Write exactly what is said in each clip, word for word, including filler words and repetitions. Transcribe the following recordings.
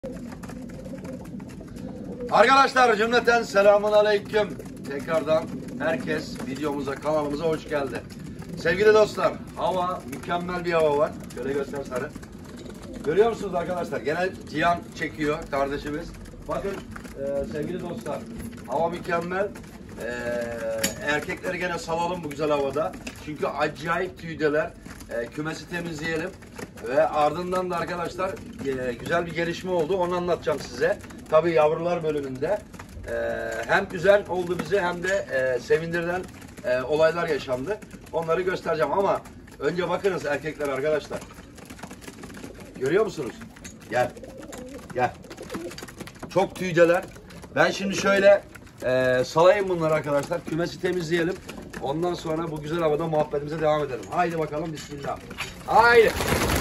Arkadaşlar cümleten selamun aleyküm. Tekrardan herkes videomuza, kanalımıza hoş geldi. Sevgili dostlar, hava mükemmel bir hava var. Şöyle göster sarı. Görüyor musunuz arkadaşlar? Gene Cihan çekiyor kardeşimiz. Bakın e, sevgili dostlar, hava mükemmel. E, erkekleri gene salalım bu güzel havada. Çünkü acayip tüydeler. E, kümesi temizleyelim. Ve ardından da arkadaşlar e, güzel bir gelişme oldu. Onu anlatacağım size. Tabii yavrular bölümünde e, hem güzel oldu bize hem de e, sevindiren e, olaylar yaşandı. Onları göstereceğim ama önce bakınız erkekler arkadaşlar. Görüyor musunuz? Gel. Gel. Çok tüydeler. Ben şimdi şöyle e, salayım bunları arkadaşlar. Kümesi temizleyelim. Ondan sonra bu güzel havada muhabbetimize devam edelim. Haydi bakalım bismillah. Haydi.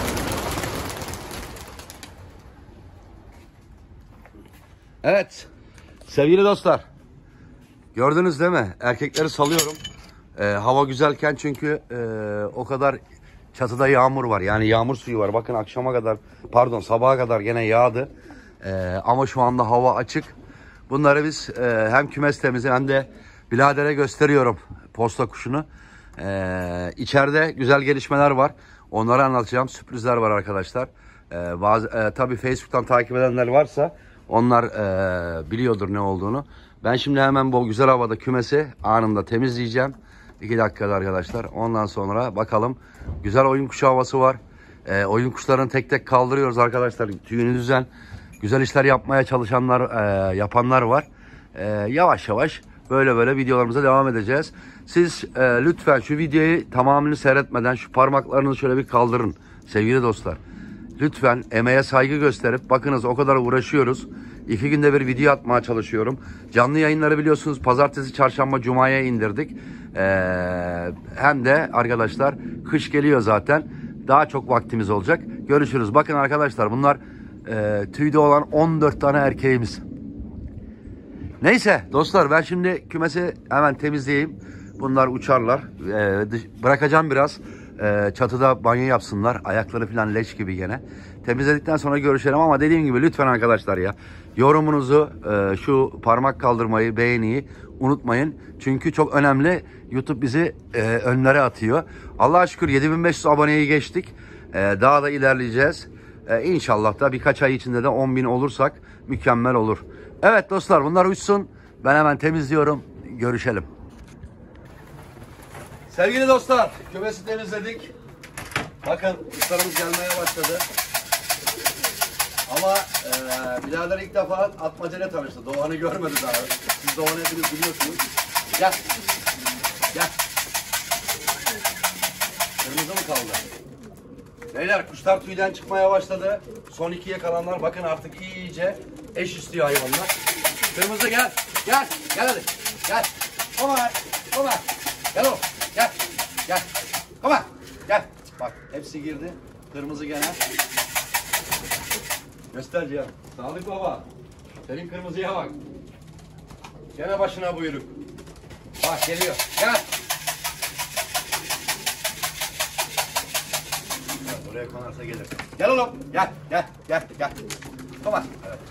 Evet. Sevgili dostlar. Gördünüz değil mi? Erkekleri salıyorum. Ee, hava güzelken çünkü e, o kadar çatıda yağmur var. Yani yağmur suyu var. Bakın akşama kadar pardon sabaha kadar gene yağdı. Ee, ama şu anda hava açık. Bunları biz e, hem kümes temizi hem de biradere gösteriyorum posta kuşunu. Ee, içeride güzel gelişmeler var. Onları anlatacağım. Sürprizler var arkadaşlar. Ee, bazı e, tabii Facebook'tan takip edenler varsa onlar e, biliyordur ne olduğunu. Ben şimdi hemen bu güzel havada kümesi anında temizleyeceğim. iki dakikada arkadaşlar. Ondan sonra bakalım. Güzel oyun kuşu havası var. E, oyun kuşlarını tek tek kaldırıyoruz arkadaşlar. Tüyünü düzen. Güzel işler yapmaya çalışanlar, e, yapanlar var. E, yavaş yavaş böyle böyle videolarımıza devam edeceğiz. Siz e, lütfen şu videoyu tamamını seyretmeden şu parmaklarınızı şöyle bir kaldırın sevgili dostlar. Lütfen emeğe saygı gösterip bakınız o kadar uğraşıyoruz. İki günde bir video atmaya çalışıyorum. Canlı yayınları biliyorsunuz pazartesi, çarşamba, cumaya indirdik. Ee, hem de arkadaşlar kış geliyor zaten. Daha çok vaktimiz olacak. Görüşürüz. Bakın arkadaşlar bunlar e, tüyde olan on dört tane erkeğimiz. Neyse dostlar ben şimdi kümesi hemen temizleyeyim. Bunlar uçarlar. Ee, bırakacağım biraz. Ee, çatıda banyo yapsınlar. Ayakları falan leş gibi gene. Temizledikten sonra görüşelim ama dediğim gibi lütfen arkadaşlar ya. Yorumunuzu, e, şu parmak kaldırmayı, beğeniyi unutmayın. Çünkü çok önemli. YouTube bizi e, önlere atıyor. Allah'a şükür yedi bin beş yüz aboneyi geçtik. E, daha da ilerleyeceğiz. E, İnşallah da birkaç ay içinde de on bin olursak mükemmel olur. Evet dostlar bunlar uçsun. Ben hemen temizliyorum. Görüşelim. Sevgili dostlar, kümesi temizledik. Bakın kuşlarımız gelmeye başladı. Ama e, birader ilk defa atmacayla tanıştı. Doğan'ı görmedi daha. Siz Doğan'ı hepiniz biliyorsunuz. Gel. Gel. Kırmızı mı kaldı? Beyler kuşlar tüyden çıkmaya başladı. Son ikiye kalanlar bakın artık iyice eş istiyor hayvanlar. Kırmızı gel. Gel. Gel hadi. Gel. Come on. Come on. Gel oğlum. Gel. Gel. Come on. Gel. Bak hepsi girdi. Kırmızı gene. Göster Cihan. Sağlık baba. Senin kırmızıya bak. Gene başına buyruk. Bak geliyor. Gel. Evet, oraya konarsa gelir. Gel oğlum. Gel. Gel. Gel. Gel. Come on. Evet.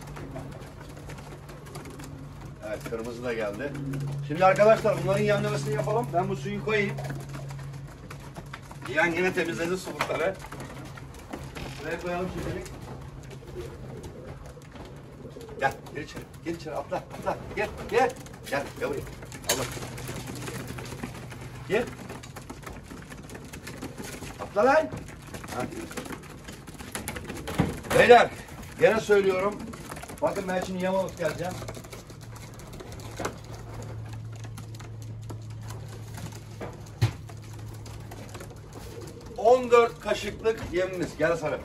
Evet kırmızı da geldi. Şimdi arkadaşlar bunların yemlemesini yapalım. Ben bu suyu koyayım. Cihan yine temizledi sulukları. Şuraya koyalım şimdilik. Gel, gel içeri, gel içeri, atla, atla, gel, gel. Gel, gel buraya, al bak. Gel. Atla lan. Ha. Beyler, gene söylüyorum. Bakın ben şimdi yem alıp geleceğim. on dört kaşıklık yemimiz. Gel sarı.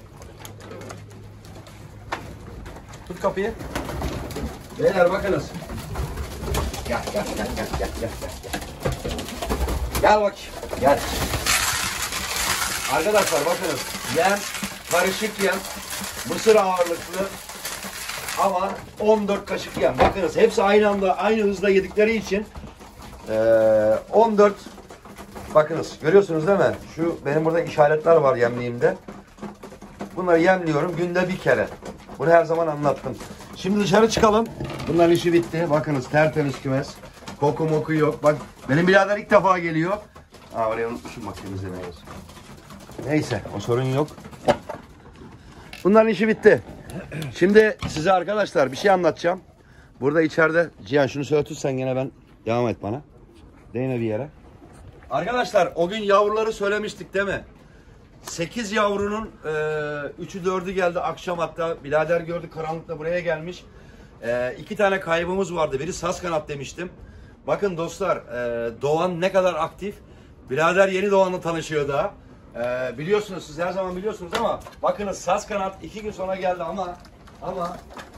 Tut kapıyı. Beyler bakınız. Gel gel gel gel gel gel gel. Gel bak. Gel. Arkadaşlar bakınız. Yem karışık yem. Mısır ağırlıklı. Ama on dört kaşık yem. Bakınız hepsi aynı anda aynı hızda yedikleri için on dört. Bakınız görüyorsunuz değil mi? Şu benim burada işaretler var yemliğimde. Bunları yemliyorum günde bir kere. Bunu her zaman anlattım. Şimdi dışarı çıkalım. Bunların işi bitti. Bakınız tertemiz kümes. Koku moku yok. Bak benim birader ilk defa geliyor. Aa oraya unutmuşum bak temizlemeyi. Neyse o sorun yok. Bunların işi bitti. Şimdi size arkadaşlar bir şey anlatacağım. Burada içeride Cihan şunu söyletirsen gene ben devam et bana. Değme bir yere. Arkadaşlar o gün yavruları söylemiştik değil mi? sekiz yavrunun üçü dördü geldi akşam, hatta birader gördü karanlıkta buraya gelmiş. E, iki tane kaybımız vardı. Biri saz kanat demiştim. Bakın dostlar e, Doğan ne kadar aktif. Birader yeni Doğan'la tanışıyor daha. E, biliyorsunuz siz her zaman biliyorsunuz ama bakınız saz kanat iki gün sonra geldi ama ama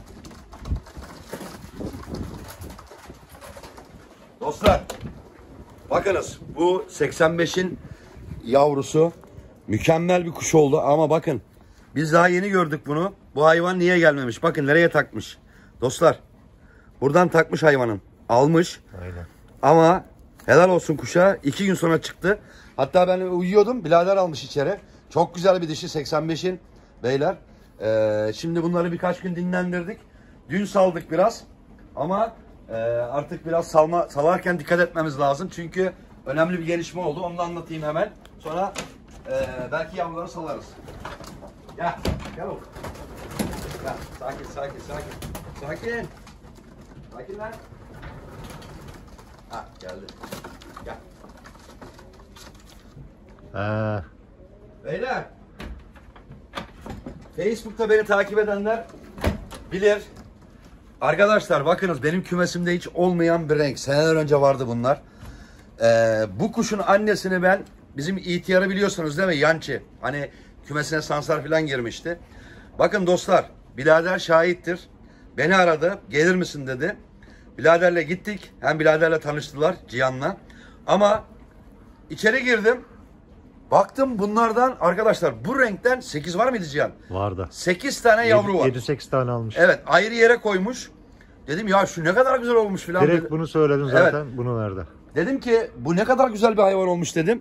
dostlar bakınız bu seksen beşin yavrusu. Mükemmel bir kuş oldu ama bakın biz daha yeni gördük bunu. Bu hayvan niye gelmemiş? Bakın nereye takmış. Dostlar buradan takmış hayvanın. Almış. Aynen. Ama helal olsun kuşa. iki gün sonra çıktı. Hatta ben uyuyordum. Birader almış içeri. Çok güzel bir dişi seksen beşin beyler. Ee, şimdi bunları birkaç gün dinlendirdik. Dün saldık biraz. Ama e, artık biraz salma, salarken dikkat etmemiz lazım. Çünkü önemli bir gelişme oldu. Onu da anlatayım hemen. Sonra Ee, belki yavruları salarız. Gel, gel oğlum. Gel, sakin, sakin, sakin. Sakin. Sakin lan. Ha, geldi. Gel. Ha. Beyler. Facebook'ta beni takip edenler bilir. Arkadaşlar bakınız benim kümesimde hiç olmayan bir renk. Seneler önce vardı bunlar. Ee, bu kuşun annesini ben bizim ihtiyarı biliyorsunuz değil mi? Yançı. Hani kümesine sansar falan girmişti. Bakın dostlar, birader şahittir. Beni aradı. Gelir misin dedi. Biraderle gittik. Hem biraderle tanıştılar Cihan'la. Ama içeri girdim. Baktım bunlardan arkadaşlar bu renkten sekiz var mıydı Cihan? Vardı. sekiz tane yavru var. yedi sekiz tane almış. Evet, ayrı yere koymuş. Dedim ya şu ne kadar güzel olmuş filan. Direkt dedi. bunu söyledin zaten. Evet. Bunu verdi. Dedim ki bu ne kadar güzel bir hayvan olmuş dedim.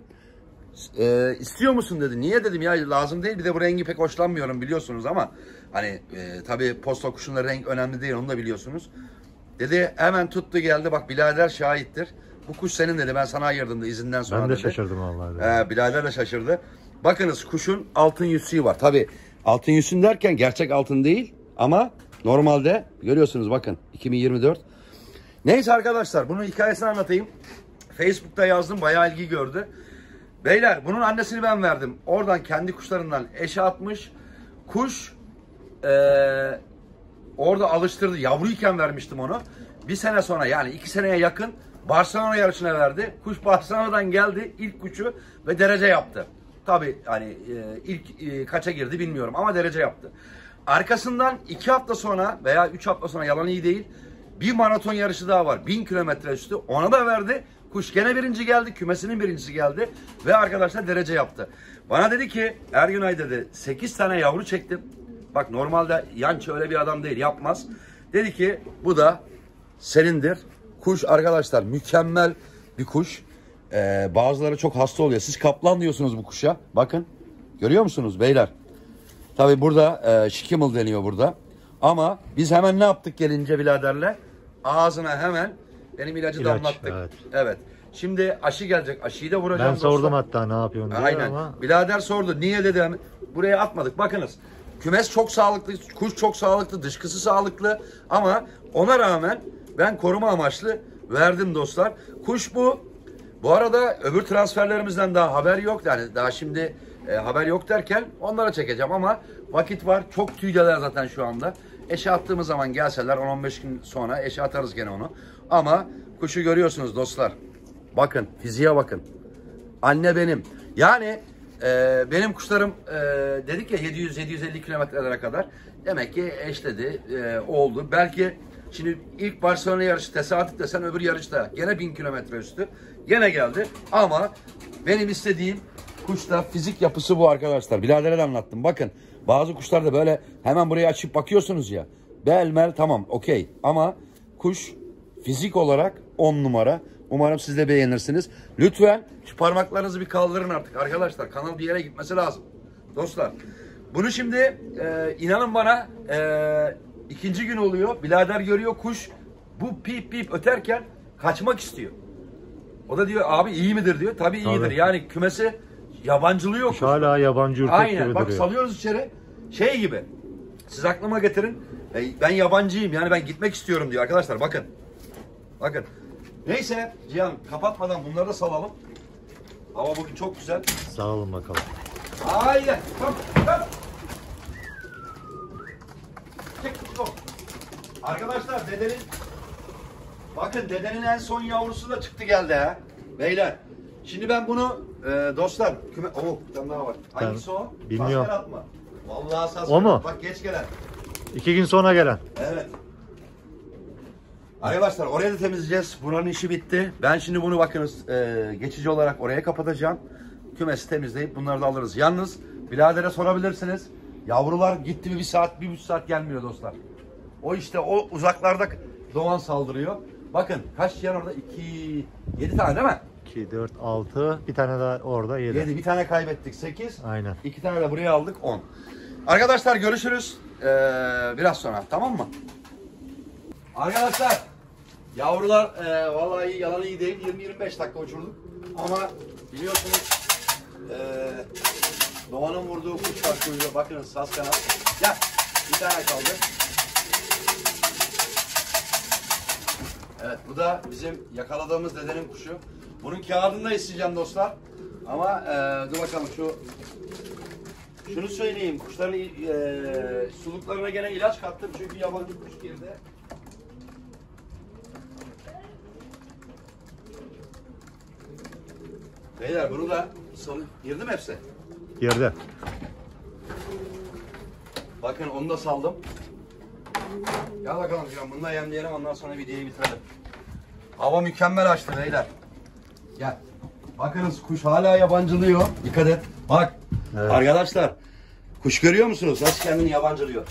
E, istiyor musun dedi. Niye dedim ya lazım değil. Bir de bu rengi pek hoşlanmıyorum biliyorsunuz ama hani e, tabii posta kuşunda renk önemli değil, onu da biliyorsunuz. Dedi hemen tuttu geldi, bak birader şahittir. Bu kuş senin dedi, ben sana ayırdım da izinden sonra Ben de dedi. şaşırdım vallahi. E, birader de şaşırdı. Bakınız kuşun altın yüzüğü var. Tabii altın yüzüğü derken gerçek altın değil ama normalde görüyorsunuz bakın iki bin yirmi dört. Neyse arkadaşlar bunun hikayesini anlatayım. Facebook'ta yazdım, bayağı ilgi gördü. Beyler bunun annesini ben verdim. Oradan kendi kuşlarından eşe atmış. Kuş ee, orada alıştırdı. Yavruyken vermiştim onu. Bir sene sonra yani iki seneye yakın Barcelona yarışına verdi. Kuş Barcelona'dan geldi ilk kuşu ve derece yaptı. Tabii hani e, ilk e, kaça girdi bilmiyorum ama derece yaptı. Arkasından iki hafta sonra veya üç hafta sonra, yalan iyi değil, bir maraton yarışı daha var. bin kilometre üstü. Ona da verdi. Kuş gene birinci geldi. Kümesinin birincisi geldi. Ve arkadaşlar derece yaptı. Bana dedi ki Ergünay dedi sekiz tane yavru çektim. Bak normalde Yançı öyle bir adam değil, yapmaz. Dedi ki bu da senindir. Kuş arkadaşlar mükemmel bir kuş. Ee, bazıları çok hasta oluyor. Siz kaplan diyorsunuz bu kuşa. Bakın görüyor musunuz beyler? Tabi burada e, şikimil deniyor burada. Ama biz hemen ne yaptık gelince biraderle? Ağzına hemen benim ilacı İlaç, damlattık. evet. Evet. Şimdi aşı gelecek. Aşıyı da vuracağım. Ben sordum dostlar. hatta ne yapıyorsun diye. Aynen. Ama Birader sordu. Niye dedim. Buraya atmadık. Bakınız. Kümes çok sağlıklı. Kuş çok sağlıklı. Dışkısı sağlıklı. Ama ona rağmen ben koruma amaçlı verdim dostlar. Kuş bu. Bu arada öbür transferlerimizden daha haber yok. Yani daha şimdi e, haber yok derken onlara çekeceğim ama vakit var. Çok tüydeler zaten şu anda. Eşe attığımız zaman gelseler on on beş gün sonra eşe atarız gene onu. Ama kuşu görüyorsunuz dostlar. Bakın fiziğe bakın. Anne benim. Yani e, benim kuşlarım e, dedik ya yedi yüz yedi yüz elli kilometrelere kadar. Demek ki eşledi, e, oldu. Belki şimdi ilk Barcelona yarışı tesadüf desen öbür yarışta gene bin kilometre üstü. Gene geldi ama benim istediğim kuşta fizik yapısı bu arkadaşlar. Biradere de anlattım. Bakın bazı kuşlarda böyle hemen buraya açıp bakıyorsunuz ya. Bel mel tamam okey ama kuş fizik olarak on numara. Umarım siz de beğenirsiniz. Lütfen şu parmaklarınızı bir kaldırın artık arkadaşlar. Kanal bir yere gitmesi lazım. Dostlar Bunu şimdi e, inanın bana e, ikinci gün oluyor. Birader görüyor kuş bu pip pip öterken kaçmak istiyor. O da diyor abi iyi midir diyor. Tabii iyidir. Tabii. Yani kümesi yabancılıyor kuş. Kuş hala yabancı ürkek Aynen. gibi Bak duruyor. salıyoruz içeri. Şey gibi. Siz aklıma getirin. E, Ben yabancıyım. Yani ben gitmek istiyorum diyor arkadaşlar. Bakın. Bakın. Neyse Cihan kapatmadan bunları da salalım. Hava bugün çok güzel. Sağ olun bakalım. Haydi. Kom, kom. Çık, kom. Arkadaşlar dedenin bakın dedenin en son yavrusu da çıktı geldi ha. Beyler. Şimdi ben bunu e, dostlar küme... Oh bir tane daha var. Hangisi o? bilmiyorum. Saskerat mı? Vallahi saskerat. O mu? Bak geç gelen. İki gün sonra gelen. Evet. Arkadaşlar oraya da temizleyeceğiz. Buranın işi bitti. Ben şimdi bunu bakınız e, geçici olarak oraya kapatacağım. Kümesi temizleyip bunları da alırız. Yalnız biradere sorabilirsiniz. Yavrular gitti mi bir saat, bir buçuk saat gelmiyor dostlar. O işte o uzaklarda doğan saldırıyor. Bakın kaç yer orada? iki, yedi tane değil mi? iki, dört, altı. Bir tane daha orada yedi. yedi. Bir tane kaybettik. sekiz. Aynen. iki tane de buraya aldık. on. Arkadaşlar görüşürüz. Ee, biraz sonra. Tamam mı? Arkadaşlar yavrular e, vallahi iyi, yalan iyi değil. yirmi yirmi beş dakika uçurduk. Ama biliyorsunuz e, Doğan'ın vurduğu kuş var kuyruğu. Bakınız saz kanat. Gel. Bir tane kaldı. Evet bu da bizim yakaladığımız dedenin kuşu. Bunun kağıdını da isteyeceğim dostlar. Ama e, dur bakalım şu şunu söyleyeyim. Kuşların e, suluklarına gene ilaç kattım çünkü yabancı kuş girdi. Beyler bunu da salı girdi mi hepsi? Girdi. Bakın onu da saldım. Gel bakalım canım bunu da yemleyelim ondan sonra videoyu bitirelim. Hava mükemmel açtı beyler. Gel. Bakınız kuş hala yabancılıyor. Dikkat et. Bak. Evet. Arkadaşlar. Kuş görüyor musunuz? Nasıl kendini yabancılıyor.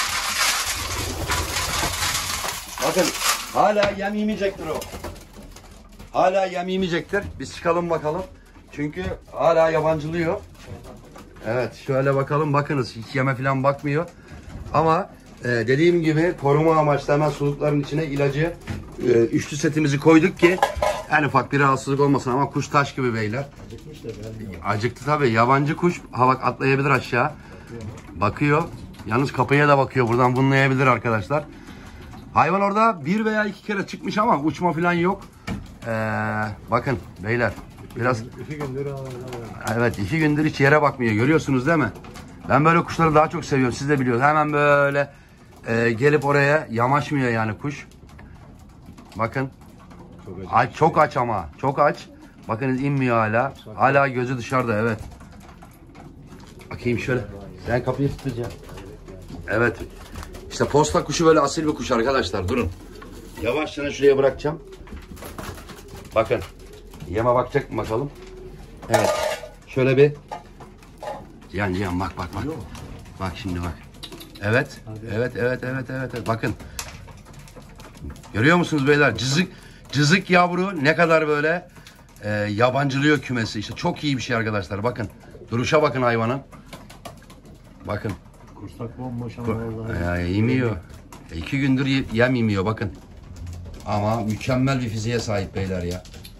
Bakın. Hala yem yemeyecektir o. Hala yem yemeyecektir. Biz çıkalım bakalım. Çünkü hala yabancılıyor. Evet. Şöyle bakalım. Bakınız. Hiç yeme falan bakmıyor. Ama e, dediğim gibi koruma amaçlı hemen sulukların içine ilacı e, üçlü setimizi koyduk ki en ufak bir rahatsızlık olmasın ama kuş taş gibi beyler. Acıktı tabii. Yabancı kuş ha bak atlayabilir aşağı. Bakıyor. Yalnız kapıya da bakıyor. Buradan bunlayabilir arkadaşlar. Hayvan orada bir veya iki kere çıkmış ama uçma falan yok. Ee, bakın beyler. Biraz İki gündür evet iki gündür hiç yere bakmıyor. Görüyorsunuz değil mi? Ben böyle kuşları daha çok seviyorum. Siz de biliyorsunuz. Hemen böyle e, gelip oraya yamaşmıyor yani kuş. Bakın. Çok acı. Aç, çok aç ama. Çok aç. Bakınız inmiyor hala. Hala gözü dışarıda evet. Bakayım şöyle. Ben kapıyı tutacağım. Evet. İşte posta kuşu böyle asil bir kuş arkadaşlar. Durun. Yavaşça şuraya bırakacağım. Bakın. Yeme bakacak mı bakalım. Evet. Şöyle bir. Cihan Cihan bak bak bak. Bak şimdi bak. Evet. Evet evet evet evet. evet. Bakın. Görüyor musunuz beyler? Cızık cızık yavru ne kadar böyle e, yabancılıyor kümesi. İşte çok iyi bir şey arkadaşlar. Bakın. Duruşa bakın hayvanın. Bakın. Kursak bomboş ama vallahi. Ya, yemiyor. E, iki gündür ye- yem yemiyor bakın. Ama mükemmel bir fiziğe sahip beyler ya.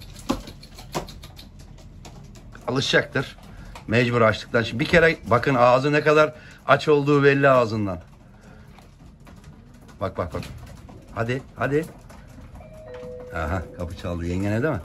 Alışacaktır. Mecbur açlıktan. Şimdi bir kere bakın ağzı ne kadar aç olduğu belli ağzından. Bak bak bak. Hadi hadi. Aha kapı çaldı yengene değil mi?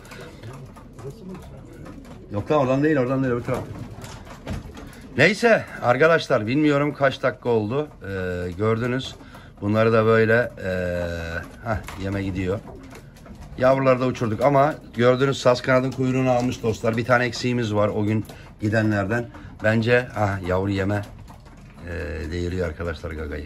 Yok lan oradan değil oradan değil öbür taraf. Neyse arkadaşlar bilmiyorum kaç dakika oldu. Ee, gördünüz. Bunları da böyle ee, heh, yeme gidiyor. Yavruları da uçurduk ama gördüğünüz saz kanadın kuyruğunu almış dostlar. Bir tane eksiğimiz var o gün gidenlerden. Bence ah, yavru yeme ee, değiriyor arkadaşlar gagayı.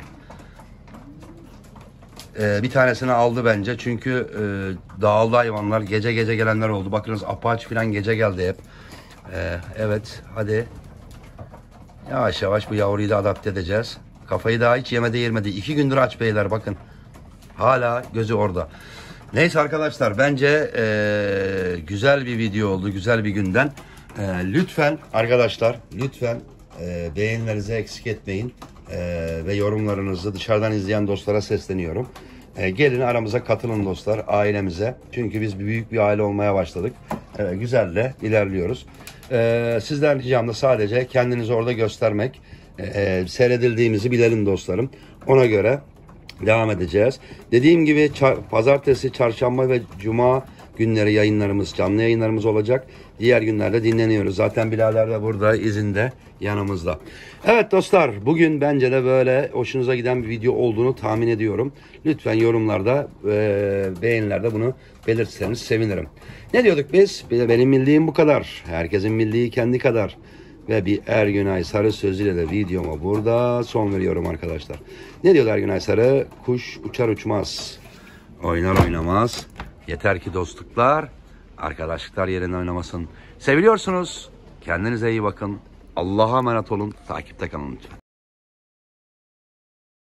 Ee, bir tanesini aldı bence çünkü ee, dağıldı hayvanlar. Gece gece gelenler oldu. Bakınız apaç falan gece geldi hep. Ee, evet hadi. Yavaş yavaş bu yavruyu da adapte edeceğiz. Kafayı daha hiç yemedi yermedi. İki gündür aç beyler bakın. Hala gözü orada. Neyse arkadaşlar bence ee, güzel bir video oldu. Güzel bir günden. Ee, lütfen arkadaşlar lütfen E, beğenilerinizi eksik etmeyin. E, ve yorumlarınızı dışarıdan izleyen dostlara sesleniyorum. E, gelin aramıza katılın dostlar, ailemize. Çünkü biz büyük bir aile olmaya başladık. E, güzel de ilerliyoruz. E, sizden ricam da sadece kendinizi orada göstermek. E, e, seyredildiğimizi bilelim dostlarım. Ona göre devam edeceğiz. Dediğim gibi çar- pazartesi, çarşamba ve cuma günleri yayınlarımız, canlı yayınlarımız olacak. Diğer günlerde dinleniyoruz. Zaten birader de burada, izinde, yanımızda. Evet dostlar, bugün bence de böyle hoşunuza giden bir video olduğunu tahmin ediyorum. Lütfen yorumlarda, e, beğenilerde bunu belirtirseniz sevinirim. Ne diyorduk biz? Benim bildiğim bu kadar. Herkesin bildiği kendi kadar. Ve bir Ergünay Sarı sözüyle de videoma burada son veriyorum arkadaşlar. Ne diyor Ergünay Sarı? Kuş uçar uçmaz, oynar oynamaz. Yeter ki dostluklar, arkadaşlıklar yerine oynamasın. Seviliyorsunuz. Kendinize iyi bakın. Allah'a emanet olun. Takipte kalın lütfen.